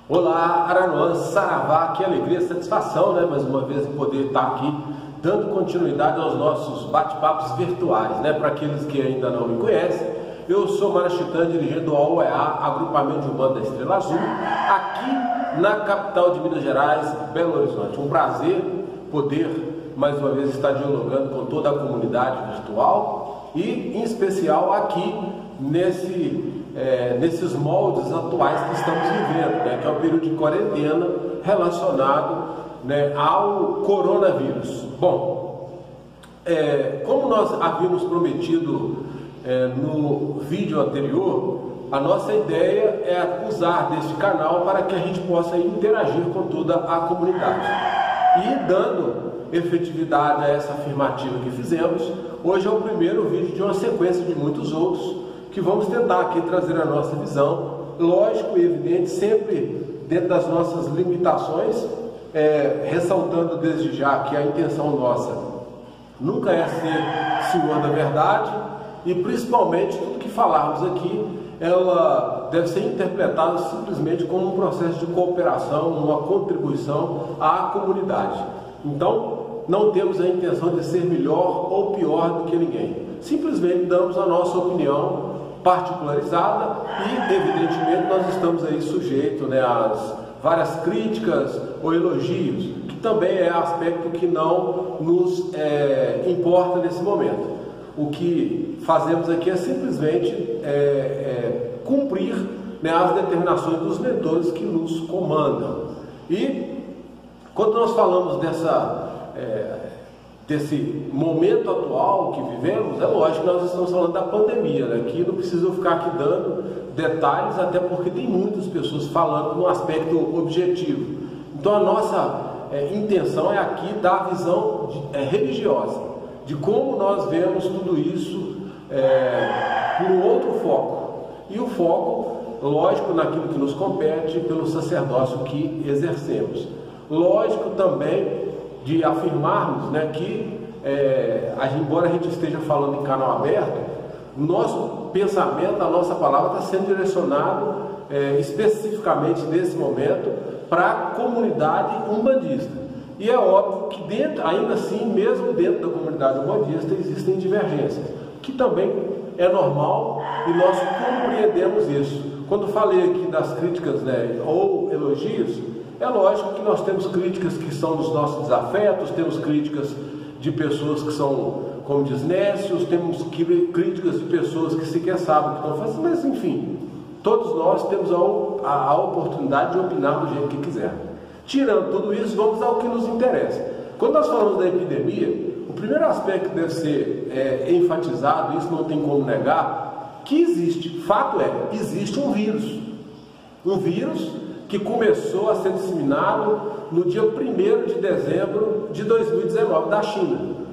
Olá, Araruã, Saravá, que alegria, satisfação, né? Mais uma vez em poder estar aqui dando continuidade aos nossos bate-papos virtuais, né? Para aqueles que ainda não me conhecem, eu sou Marachitã, dirigendo a OEA, Agrupamento de Umbanda da Estrela Azul, aqui na capital de Minas Gerais, Belo Horizonte. Um prazer poder, mais uma vez, estar dialogando com toda a comunidade virtual e, em especial, aqui nesses moldes atuais que estamos vivendo, né, que é o período de quarentena relacionado, né, ao coronavírus. Bom, como nós havíamos prometido no vídeo anterior, a nossa ideia é usar deste canal para que a gente possa interagir com toda a comunidade. E dando efetividade a essa afirmativa que fizemos, hoje é o primeiro vídeo de uma sequência de muitos outros que vamos tentar aqui trazer a nossa visão, lógico e evidente, sempre dentro das nossas limitações, ressaltando desde já que a intenção nossa nunca é ser senhor da verdade e principalmente tudo que falarmos aqui, ela deve ser interpretada simplesmente como um processo de cooperação, uma contribuição à comunidade. Então, não temos a intenção de ser melhor ou pior do que ninguém. Simplesmente damos a nossa opinião particularizada e, evidentemente, nós estamos aí sujeitos, né, às várias críticas ou elogios, que também é aspecto que não nos importa nesse momento. O que fazemos aqui é simplesmente cumprir, né, as determinações dos mentores que nos comandam. E quando nós falamos desse momento atual que vivemos, é lógico que nós estamos falando da pandemia, né? Que não precisa ficar aqui dando detalhes, até porque tem muitas pessoas falando no aspecto objetivo. Então a nossa intenção é aqui dar a visão religiosa, de como nós vemos tudo isso por um outro foco. E o foco, lógico, naquilo que nos compete pelo sacerdócio que exercemos. Lógico também de afirmarmos, né, que, embora a gente esteja falando em canal aberto, o nosso pensamento, a nossa palavra está sendo direcionado especificamente nesse momento para a comunidade umbandista. E é óbvio que ainda assim, mesmo dentro da comunidade umbandista, existem divergências, que também é normal e nós compreendemos isso. Quando falei aqui das críticas, né, ou elogios, é lógico que nós temos críticas que são dos nossos desafetos, temos críticas de pessoas que são, como diz Nécios, temos críticas de pessoas que sequer sabem o que estão fazendo, mas enfim, todos nós temos a oportunidade de opinar do jeito que quiser. Tirando tudo isso, vamos ao que nos interessa. Quando nós falamos da epidemia, o primeiro aspecto que deve ser enfatizado, isso não tem como negar, que existe, fato existe um vírus. Um vírus que começou a ser disseminado no dia 1º de dezembro de 2019, da China.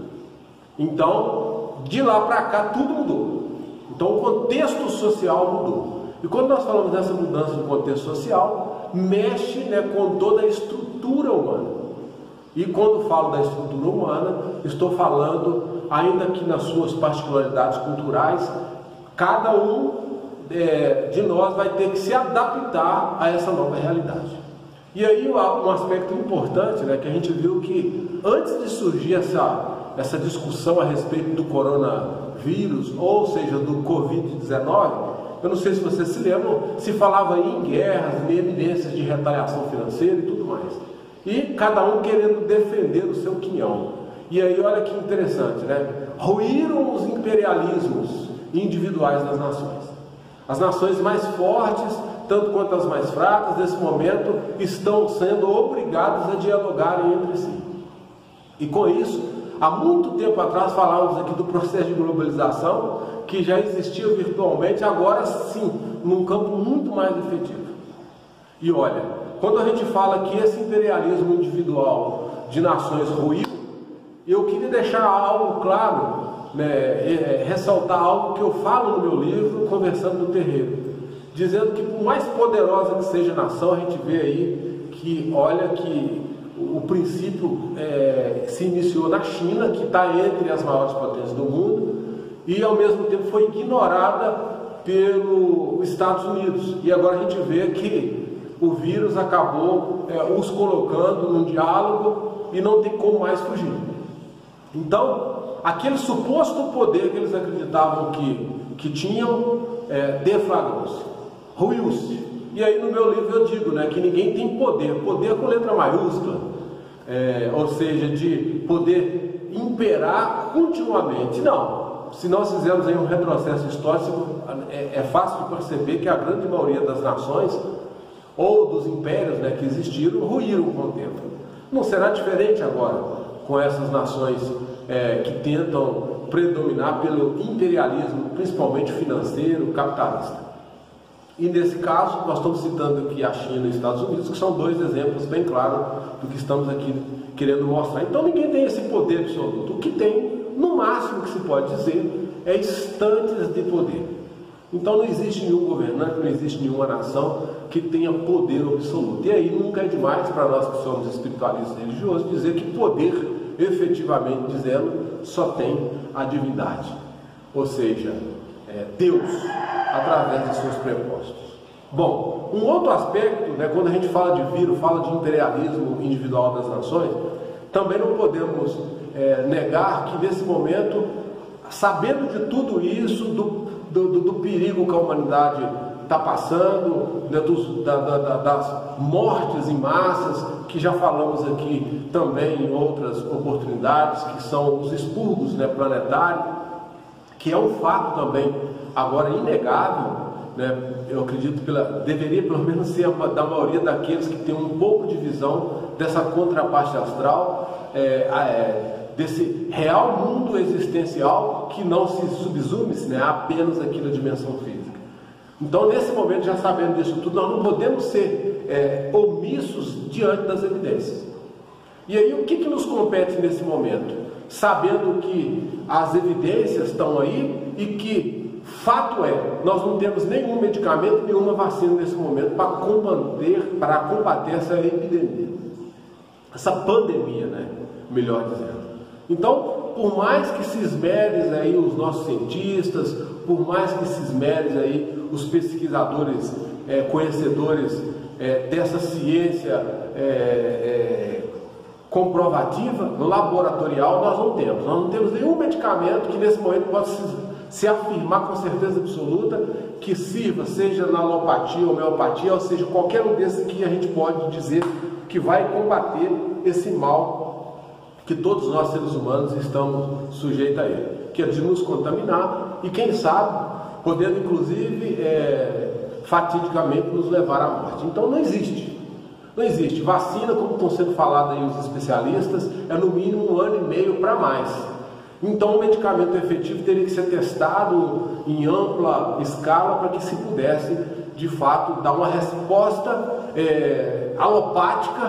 Então, de lá para cá, tudo mudou. Então, o contexto social mudou. E quando nós falamos dessa mudança no contexto social, mexe, né, com toda a estrutura humana. E quando falo da estrutura humana, estou falando, ainda que nas suas particularidades culturais, cada um de nós vai ter que se adaptar a essa nova realidade. E aí um aspecto importante, né, que a gente viu que antes de surgir essa discussão a respeito do coronavírus, ou seja, do Covid-19, eu não sei se vocês se lembram, se falava em guerras, em eminências de retaliação financeira e tudo mais. E cada um querendo defender o seu quinhão. E aí olha que interessante, né? Ruíram os imperialismos individuais das nações. As nações mais fortes, tanto quanto as mais fracas, nesse momento, estão sendo obrigadas a dialogarem entre si. E com isso, há muito tempo atrás falávamos aqui do processo de globalização, que já existia virtualmente, agora sim, num campo muito mais efetivo. E olha, quando a gente fala que esse imperialismo individual de nações ruiu, eu queria deixar algo claro, ressaltar algo que eu falo no meu livro, Conversando no Terreiro, dizendo que por mais poderosa que seja a nação, a gente vê aí que, olha, que o princípio se iniciou na China, que está entre as maiores potências do mundo, e ao mesmo tempo foi ignorada pelos Estados Unidos. E agora a gente vê que o vírus acabou os colocando num diálogo e não tem como mais fugir. Então, aquele suposto poder que eles acreditavam que tinham, deflagrou-se, ruiu-se. E aí no meu livro eu digo, né, que ninguém tem poder com letra maiúscula, ou seja, de poder imperar continuamente. Não, se nós fizermos aí um retrocesso histórico, é fácil de perceber que a grande maioria das nações, ou dos impérios, né, que existiram, ruíram com o tempo. Não será diferente agora com essas nações que tentam predominar pelo imperialismo, principalmente financeiro, capitalista. E nesse caso, nós estamos citando aqui a China e os Estados Unidos, que são dois exemplos bem claros do que estamos aqui querendo mostrar. Então ninguém tem esse poder absoluto. O que tem, no máximo que se pode dizer, é instantes de poder. Então não existe nenhum governante, não existe nenhuma nação que tenha poder absoluto. E aí nunca é demais para nós que somos espiritualistas religiosos dizer que poder, efetivamente dizendo, só tem a divindade. Ou seja, Deus, através de seus prepostos. Bom, um outro aspecto, né, quando a gente fala de vírus, fala de imperialismo individual das nações, também não podemos negar que nesse momento, sabendo de tudo isso, do perigo que a humanidade está passando, né, das mortes em massas, que já falamos aqui também em outras oportunidades, que são os expurgos, né, planetários, que é um fato também agora inegável, né, eu acredito que deveria pelo menos ser da maioria daqueles que tem um pouco de visão dessa contraparte astral, desse real mundo existencial que não se subsume, né, apenas aqui na dimensão física. Então, nesse momento, já sabendo disso tudo, nós não podemos ser omissos diante das evidências. E aí, o que nos compete nesse momento? Sabendo que as evidências estão aí e que, fato nós não temos nenhum medicamento, nenhuma vacina nesse momento para combater essa epidemia, essa pandemia, né? Melhor dizendo. Então, por mais que se esmerem aí os nossos cientistas, por mais que se esmerem aí os pesquisadores, conhecedores dessa ciência comprovativa, laboratorial, nós não temos nenhum medicamento que nesse momento possa se afirmar com certeza absoluta que sirva, seja na alopatia, homeopatia, ou seja, qualquer um desses que a gente pode dizer que vai combater esse mal que todos nós seres humanos estamos sujeitos a ele, que é de nos contaminar e quem sabe, podendo inclusive fatidicamente nos levar à morte. Então não existe vacina, como estão sendo falados aí os especialistas, é no mínimo 1 ano e meio para mais. Então o medicamento efetivo teria que ser testado em ampla escala para que se pudesse de fato dar uma resposta alopática,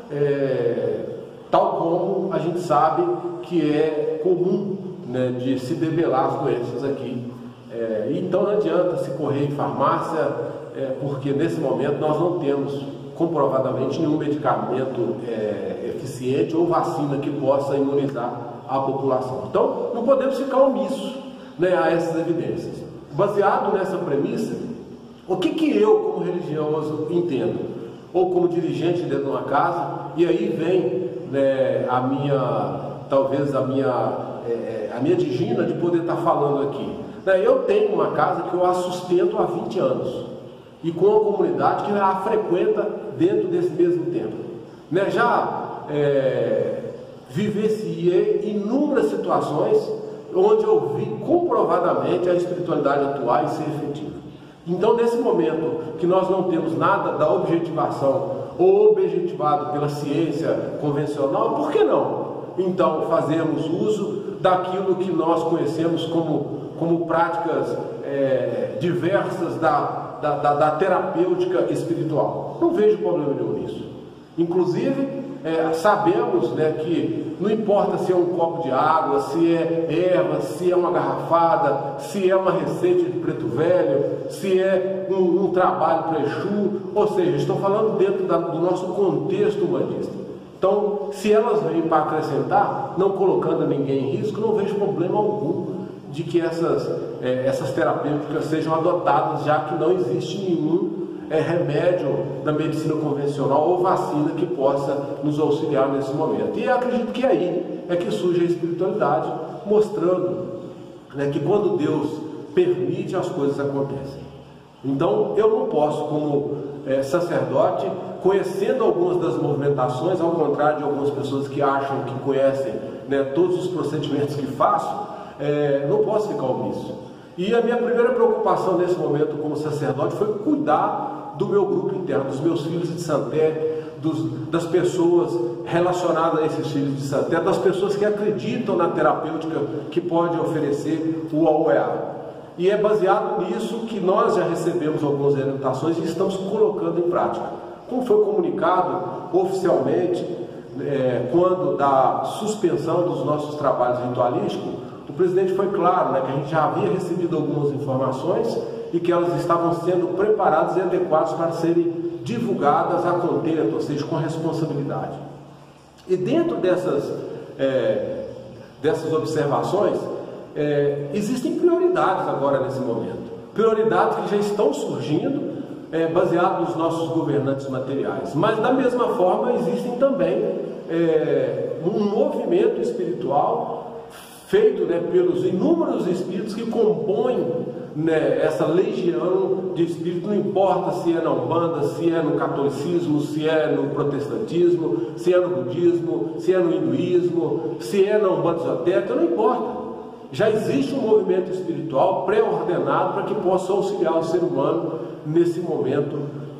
tal como a gente sabe que é comum, né, de se debelar as doenças aqui. Então não adianta se correr em farmácia, porque nesse momento nós não temos comprovadamente nenhum medicamento eficiente ou vacina que possa imunizar a população. Então não podemos ficar omissos, né, a essas evidências. Baseado nessa premissa, o que eu como religioso entendo, ou como dirigente dentro de uma casa, e aí vem, né, talvez a minha digina de poder estar falando aqui. Eu tenho uma casa que eu a sustento há 20 anos e com a comunidade que a frequenta dentro desse mesmo tempo. Já vivenciei inúmeras situações onde eu vi comprovadamente a espiritualidade atuar e ser efetiva. Então, nesse momento que nós não temos nada da objetivação ou objetivado pela ciência convencional, por que não? Então, fazemos uso daquilo que nós conhecemos como práticas diversas da terapêutica espiritual. Não vejo problema nenhum nisso. Inclusive, sabemos, né, que não importa se é um copo de água, se é erva, se é uma garrafada, se é uma receita de preto velho, se é um trabalho para Exu, ou seja, estou falando dentro do nosso contexto humanista. Então, se elas vêm para acrescentar, não colocando ninguém em risco, não vejo problema algum de que essas terapêuticas sejam adotadas, já que não existe nenhum remédio da medicina convencional ou vacina que possa nos auxiliar nesse momento. E eu acredito que aí é que surge a espiritualidade, mostrando, né, que quando Deus permite, as coisas acontecem. Então eu não posso, como sacerdote, conhecendo algumas das movimentações, ao contrário de algumas pessoas que acham que conhecem, né, todos os procedimentos que faço, não posso ficar omisso. E a minha primeira preocupação nesse momento como sacerdote foi cuidar do meu grupo interno, dos meus filhos de Santé, das pessoas relacionadas a esses filhos de Santé, das pessoas que acreditam na terapêutica que pode oferecer o AOEA. E é baseado nisso que nós já recebemos algumas orientações e estamos colocando em prática. Como foi comunicado oficialmente, quando da suspensão dos nossos trabalhos ritualísticos, o presidente foi claro, né, que a gente já havia recebido algumas informações e que elas estavam sendo preparadas e adequadas para serem divulgadas a contento, ou seja, com responsabilidade. E dentro dessas observações, existem prioridades agora nesse momento. Prioridades que já estão surgindo, baseado nos nossos governantes materiais. Mas da mesma forma existem também um movimento espiritual feito, né, pelos inúmeros espíritos que compõem, né, essa legião de espíritos, não importa se é na Umbanda, se é no catolicismo, se é no protestantismo, se é no budismo, se é no hinduísmo, se é na Umbanda esotérica, não importa. Já existe um movimento espiritual pré-ordenado para que possa auxiliar o ser humano nesse momento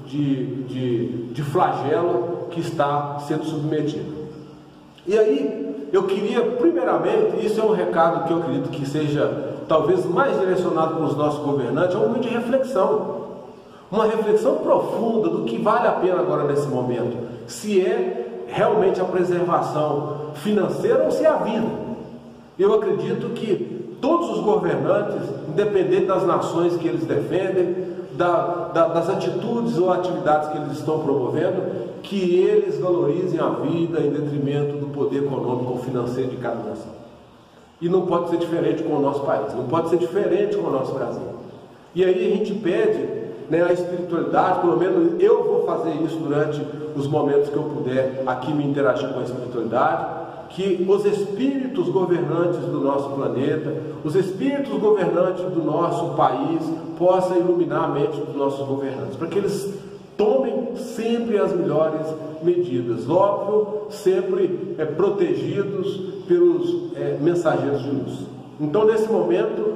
de flagelo que está sendo submetido. E aí, eu queria, primeiramente, isso é um recado que eu acredito que seja talvez mais direcionado para os nossos governantes, é um momento de reflexão. Uma reflexão profunda do que vale a pena agora nesse momento. Se é realmente a preservação financeira ou se é a vida. Eu acredito que todos os governantes, independente das nações que eles defendem, das atitudes ou atividades que eles estão promovendo, que eles valorizem a vida em detrimento do poder econômico ou financeiro de cada nação. E não pode ser diferente com o nosso país, não pode ser diferente com o nosso Brasil. E aí a gente pede, né, a espiritualidade, pelo menos eu vou fazer isso durante os momentos que eu puder aqui me interagir com a espiritualidade, que os espíritos governantes do nosso planeta, os espíritos governantes do nosso país possam iluminar a mente dos nossos governantes, para que eles tomem sempre as melhores medidas, óbvio, sempre protegidos pelos mensageiros de luz. Então, nesse momento,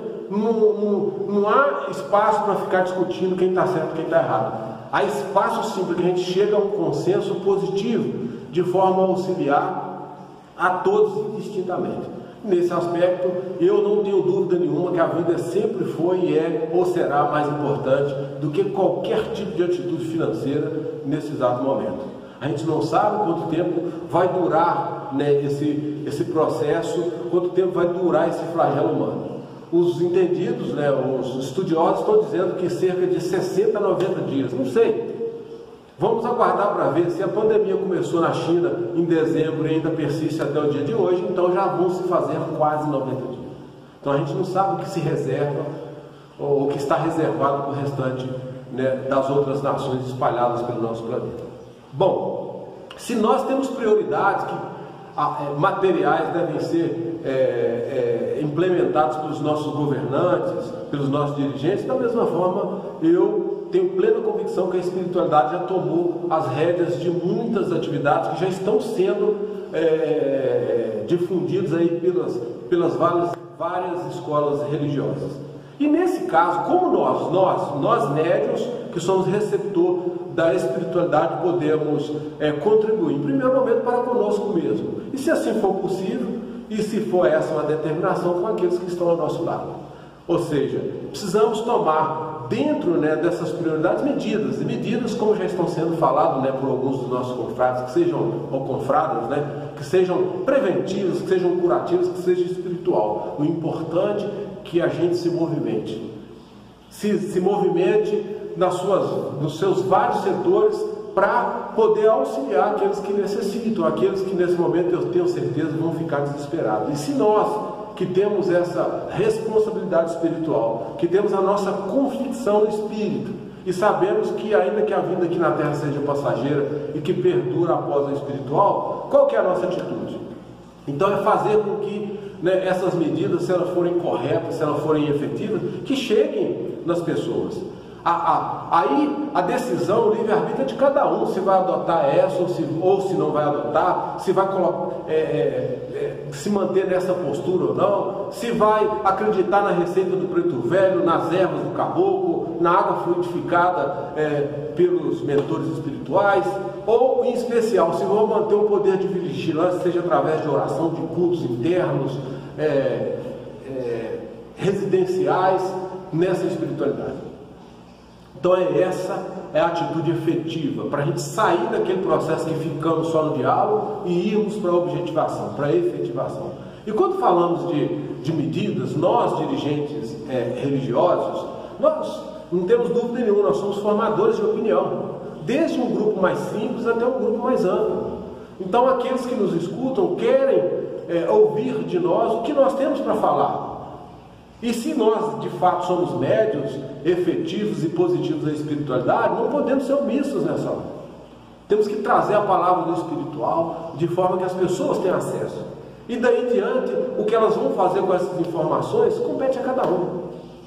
não há espaço para ficar discutindo quem está certo e quem está errado. Há espaço sim para que a gente chegue a um consenso positivo, de forma a auxiliar a todos indistintamente. Nesse aspecto, eu não tenho dúvida nenhuma que a vida sempre foi e é ou será mais importante do que qualquer tipo de atitude financeira nesse exato momento. A gente não sabe quanto tempo vai durar, né, esse processo, quanto tempo vai durar esse flagelo humano. Os entendidos, né, os estudiosos estão dizendo que cerca de 60 a 90 dias, não sei. Vamos aguardar para ver se a pandemia começou na China em dezembro e ainda persiste até o dia de hoje, então já vão se fazer quase 90 dias. Então a gente não sabe o que se reserva ou o que está reservado para o restante, né, das outras nações espalhadas pelo nosso planeta. Bom, se nós temos prioridades que materiais devem ser implementados pelos nossos governantes, pelos nossos dirigentes, da mesma forma eu tenho plena convicção que a espiritualidade já tomou as rédeas de muitas atividades que já estão sendo difundidas aí pelas várias escolas religiosas. E nesse caso, como nós médiuns, que somos receptor da espiritualidade, podemos contribuir, em primeiro momento, para conosco mesmo. E se assim for possível, e se for essa uma determinação, com aqueles que estão ao nosso lado. Ou seja, precisamos tomar dentro, né, dessas prioridades medidas como já estão sendo faladas, né, por alguns dos nossos confrades, que sejam, ou confradas, né, que sejam preventivas, que sejam curativas, que sejam espiritual. O importante é que a gente se movimente. Se movimente nos seus vários setores para poder auxiliar aqueles que necessitam, aqueles que nesse momento eu tenho certeza vão ficar desesperados. E se nós, que temos essa responsabilidade espiritual, que temos a nossa convicção no espírito, e sabemos que ainda que a vida aqui na Terra seja passageira e que perdura após o espiritual, qual que é a nossa atitude? Então é fazer com que, né, essas medidas, se elas forem corretas, se elas forem efetivas, que cheguem nas pessoas. Aí a decisão, o livre-arbítrio é de cada um, se vai adotar essa ou se não vai adotar, se vai se manter nessa postura ou não, se vai acreditar na receita do preto velho, nas ervas do caboclo, na água fluidificada pelos mentores espirituais, ou em especial, se vão manter o poder de vigilância, seja através de oração, de cultos internos, residenciais, nessa espiritualidade. Então essa é a atitude efetiva, para a gente sair daquele processo que ficamos só no diálogo e irmos para a objetivação, para a efetivação. E quando falamos de medidas, nós dirigentes religiosos, nós não temos dúvida nenhuma, nós somos formadores de opinião, desde um grupo mais simples até um grupo mais amplo. Então aqueles que nos escutam querem ouvir de nós o que nós temos para falar. E se nós de fato somos médios, efetivos e positivos da espiritualidade, não podemos ser omissos nessa hora. Temos que trazer a palavra do espiritual de forma que as pessoas tenham acesso. E daí em diante, o que elas vão fazer com essas informações compete a cada um.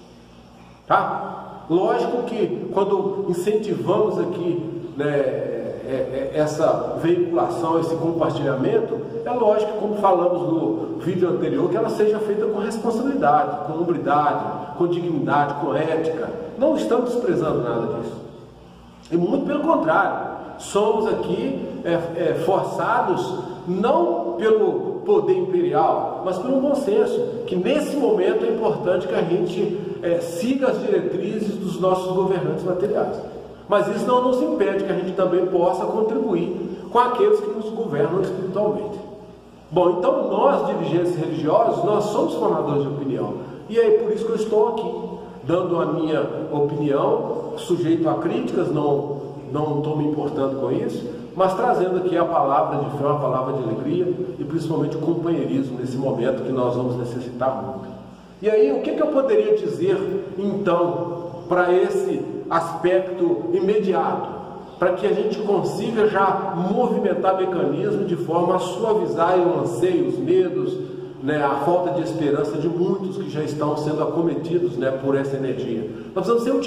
Tá? Lógico que quando incentivamos aqui, né, essa veiculação, esse compartilhamento, é lógico, como falamos no vídeo anterior, que ela seja feita com responsabilidade, com hombridade, com dignidade, com ética. Não estamos desprezando nada disso. E muito pelo contrário, somos aqui forçados não pelo poder imperial, mas pelo bom senso, que nesse momento é importante que a gente siga as diretrizes dos nossos governantes materiais. Mas isso não nos impede que a gente também possa contribuir com aqueles que nos governam espiritualmente. Bom, então nós, dirigentes religiosos, nós somos formadores de opinião. E é por isso que eu estou aqui, dando a minha opinião, sujeito a críticas, não estou me importando com isso, mas trazendo aqui a palavra de fé, uma palavra de alegria e principalmente o companheirismo nesse momento que nós vamos necessitar muito. E aí, o que eu poderia dizer, então, para esse aspecto imediato, para que a gente consiga já movimentar mecanismos de forma a suavizar o anseio, os medos, né, a falta de esperança de muitos que já estão sendo acometidos, né, por essa energia. Nós precisamos ser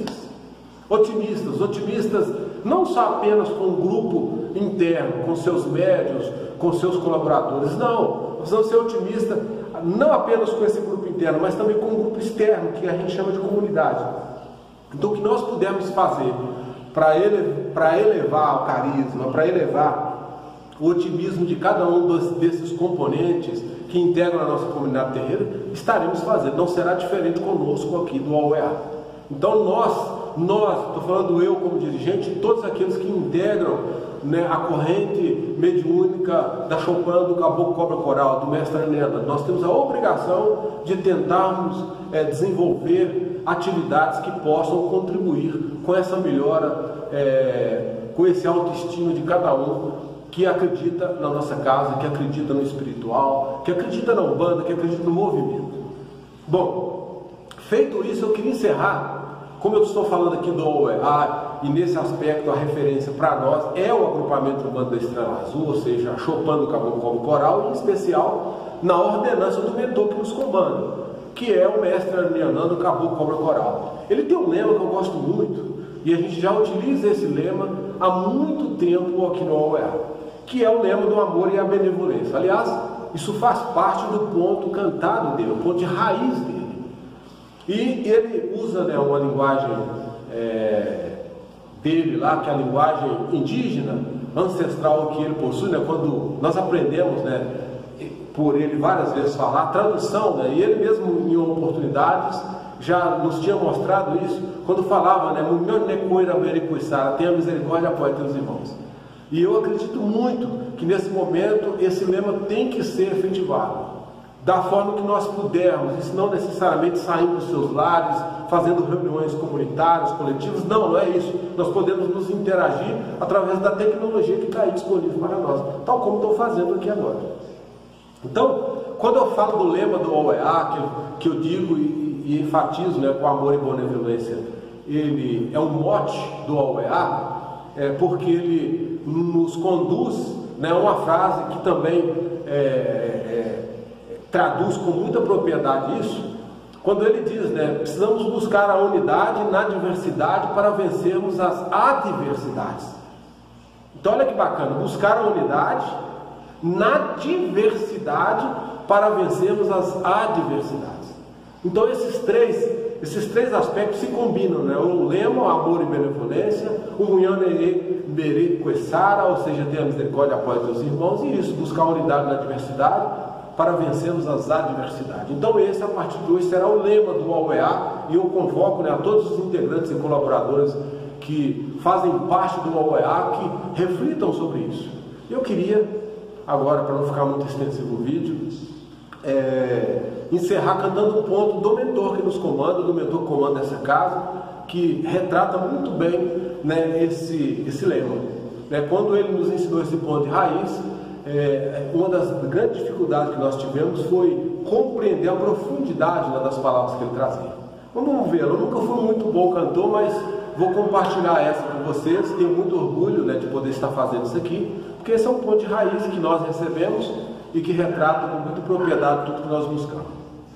otimistas, não só apenas com um grupo interno, com seus médios, com seus colaboradores, não. Nós precisamos ser otimistas não apenas com esse grupo interno, mas também com um grupo externo, que a gente chama de comunidade. Então, o que nós pudermos fazer para elevar o carisma, para elevar o otimismo de cada um desses componentes que integram a nossa comunidade terreira, estaremos fazendo. Não será diferente conosco aqui do OEA. Então, estou falando eu como dirigente, todos aqueles que integram, né, a corrente mediúnica da Chopin, do Caboclo Cobra Coral, do Mestre Arneana, nós temos a obrigação de tentarmos desenvolver atividades que possam contribuir com essa melhora, com esse autoestima de cada um que acredita na nossa casa, que acredita no espiritual, que acredita na Umbanda, que acredita no movimento. Bom, feito isso, eu queria encerrar. Como eu estou falando aqui do OEA, e nesse aspecto a referência para nós é o agrupamento urbano da Estrela Azul, ou seja, a Chopin do Caboclo Cobra Coral, e em especial na ordenança do mentor que nos comanda, que é o Mestre Arneana do Caboclo Cobra Coral. Ele tem um lema que eu gosto muito, e a gente já utiliza esse lema há muito tempo aqui no OEA, que é o lema do amor e a benevolência. Aliás, isso faz parte do ponto cantado dele, o ponto de raiz dele. E ele usa, né, uma linguagem dele lá, que é a linguagem indígena, ancestral que ele possui, né, quando nós aprendemos, né, por ele várias vezes falar, a tradução, né, e ele mesmo em oportunidades já nos tinha mostrado isso, quando falava, né, tenha misericórdia, apoia teus irmãos. E eu acredito muito que nesse momento esse lema tem que ser efetivado, da forma que nós pudermos, isso não necessariamente sair dos seus lares, fazendo reuniões comunitárias, coletivas, não é isso. Nós podemos nos interagir através da tecnologia que está aí disponível para nós, tal como estou fazendo aqui agora. Então, quando eu falo do lema do OEA, que eu digo e enfatizo, né, com amor e benevolência, ele é um mote do OEA, porque ele nos conduz, né, a uma frase que também traduz com muita propriedade isso, quando ele diz, né, precisamos buscar a unidade na diversidade para vencermos as adversidades. Então olha que bacana, buscar a unidade na diversidade para vencermos as adversidades. Então esses três aspectos se combinam, né? O lema, amor e benevolência, o munhanere bere coessara, ou seja, ter a misericórdia após os irmãos, e isso, buscar a unidade na diversidade para vencermos as adversidades. Então esse, a partir de hoje, será o lema do OEA, e eu convoco, né, a todos os integrantes e colaboradores que fazem parte do OEA que reflitam sobre isso. Eu queria, agora, para não ficar muito extensivo o vídeo, encerrar cantando um ponto do mentor que nos comanda, do mentor que comanda essa casa, que retrata muito bem, né, esse lema. Quando ele nos ensinou esse ponto de raiz, uma das grandes dificuldades que nós tivemos foi compreender a profundidade, né, das palavras que ele trazia. Vamos ver, eu nunca fui muito bom cantor, mas vou compartilhar essa com vocês. Tenho muito orgulho, né, de poder estar fazendo isso aqui, porque esse é um ponto de raiz que nós recebemos e que retrata com muita propriedade tudo que nós buscamos.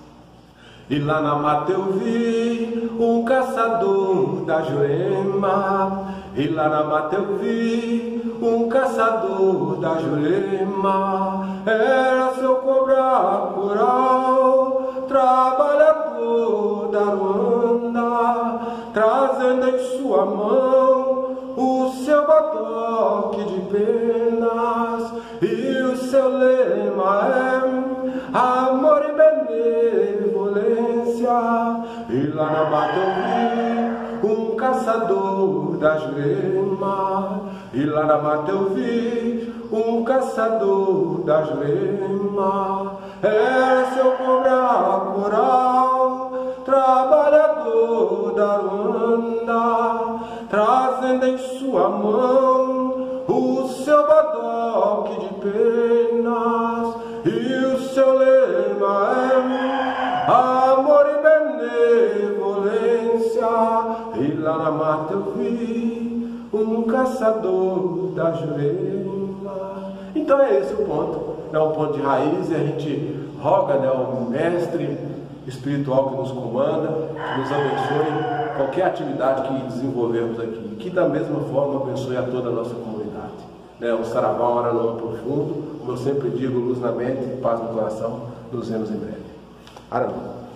E lá na mata eu vi um caçador da Jurema, e lá na mata eu vi um caçador da Jurema, era seu cobra coral, trabalhador da Ruanda, trazendo em sua mão o seu badoque de penas, e o seu lema é amor e benevolência. E lá na mata eu vi um caçador da Jurema, e lá na mata eu vi um caçador da Jurema, era seu cobra coral, trabalhador da Ruanda, trazendo em sua mão o seu badoque de penas, e o seu lema é amor e benevolência. E lá na mata eu vi um caçador da Jurema. Então é esse o ponto, é um ponto de raiz, e a gente roga, né, ao mestre espiritual que nos comanda, que nos abençoe qualquer atividade que desenvolvermos aqui, que da mesma forma abençoe a toda a nossa comunidade. O Saravá, ora não profundo, como eu sempre digo, luz na mente, paz no coração. Nos vemos em breve. Aramão.